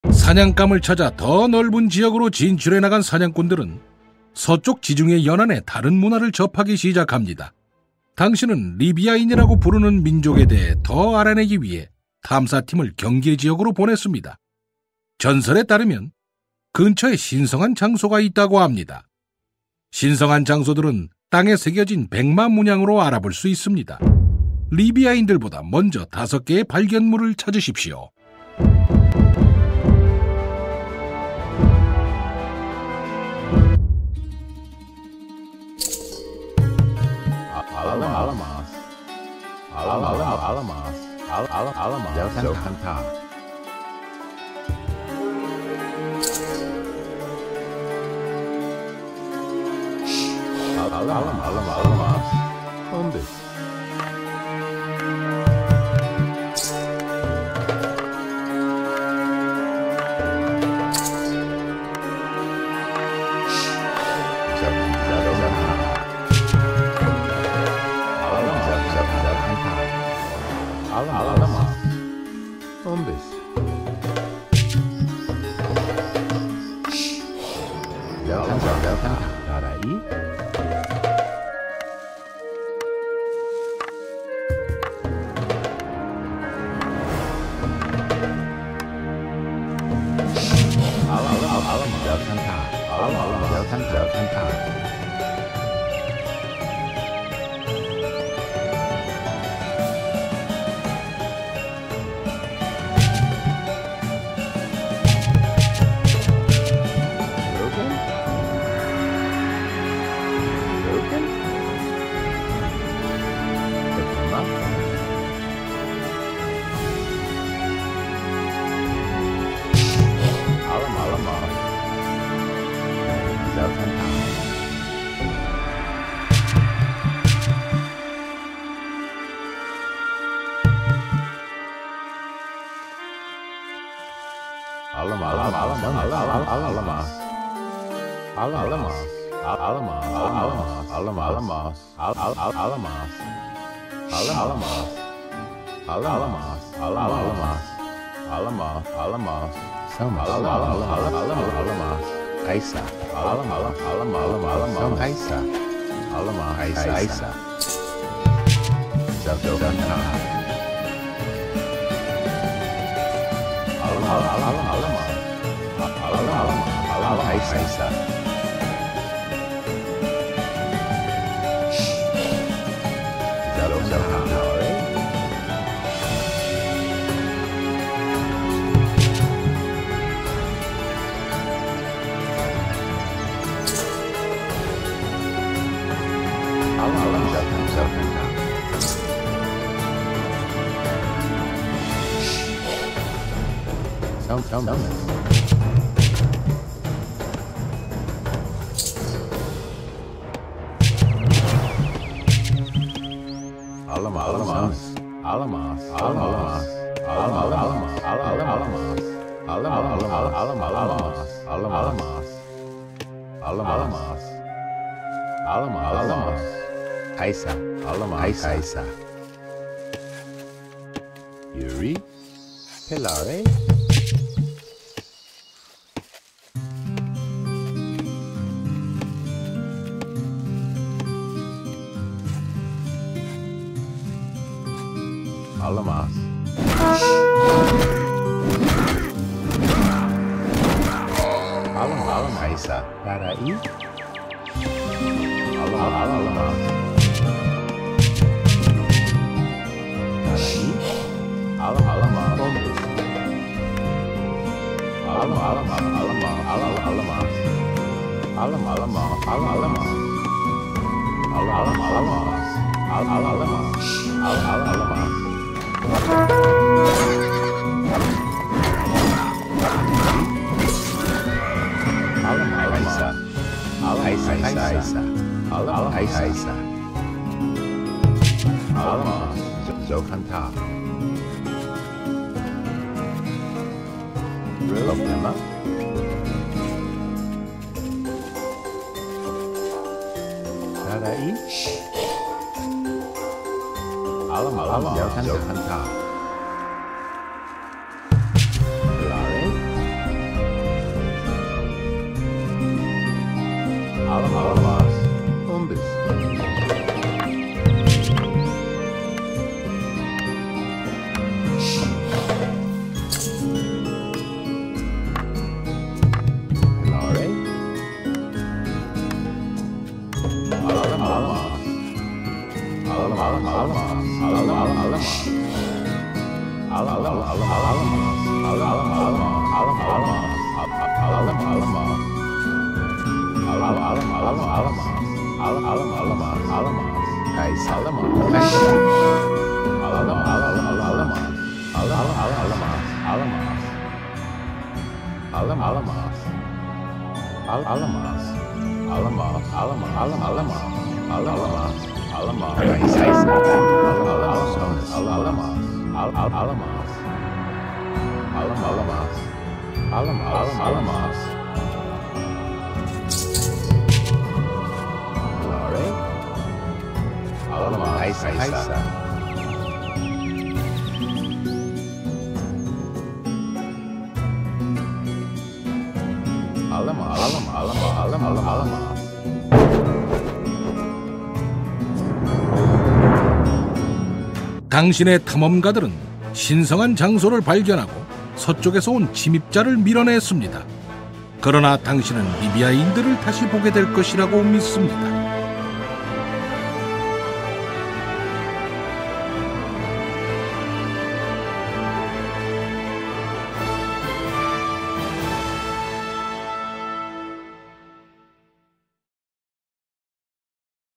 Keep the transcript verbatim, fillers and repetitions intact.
사냥감을 찾아 더 넓은 지역으로 진출해 나간 사냥꾼들은 서쪽 지중해 연안의 다른 문화를 접하기 시작합니다. 당신은 리비아인이라고 부르는 민족에 대해 더 알아내기 위해 탐사팀을 경계 지역으로 보냈습니다. 전설에 따르면 근처에 신성한 장소가 있다고 합니다. 신성한 장소들은 땅에 새겨진 백마 문양으로 알아볼 수 있습니다. 리비아인들보다 먼저 다섯 개의 발견물을 찾으십시오. Alamos, Alamos, Alamos, Alamos, Alamos, Jokanta. Alamos, Alamos, Alamos, Umbis. Alamos, Umbis. Jokanta, Jokanta. Darai. Alamos, Jokanta. Alamos, Jokanta, Jokanta. Aisa, Alamos, Alamos, Alamos, Aisa, Alamos, Aisa, Aisa. Jokanta. Alamos, Alamos, Alamos, Alamos, Alamos, Aisa, Aisa. Jokanta. Don't tell me. Alamos, Alamos, Alamos, Alamos, Alamos, Alamos, Alamos, Alamos, Alamos, Alamos, Alamos, Alamos, Aisa, Alamos, Aisa. Yuri, Pilare. Alamos. Alamos, Alamos, Aisa. Darai. Alamos, Alamos. Darai. Alamos, Alamos. Alamos, Alamos, Alamos, Alamos, Alamos. Alamos, Alamos, Alamos. Alamos, Alamos. Alamos, Alamos. Alamos. Aisa, Aisa, Aisa, Aisa, Aisa, Aisa. Alamos, Jokanta. Problema? Darai. Alamos, Alamos, Jokanta. Pilare. Alama. Alama, alama, alama, alama. Alama, alama, alama, alama. Guys, alama. Alama, alama, alama, alama. Alama, alama, alama. Alama, alama. Al alama. Alama, alama, alama, alama. Alama, alama. Guys, guys. Alama, alama. Al al alama. Alama, alama. Alama, alama, alama. Glory. Alama, Kaisa, Kaisa. Alama, alama, alama, alama, alama, alama. 당신의 탐험가들은 신성한 장소를 발견하고 서쪽에서 온 침입자를 밀어냈습니다. 그러나 당신은 리비아인들을 다시 보게 될 것이라고 믿습니다.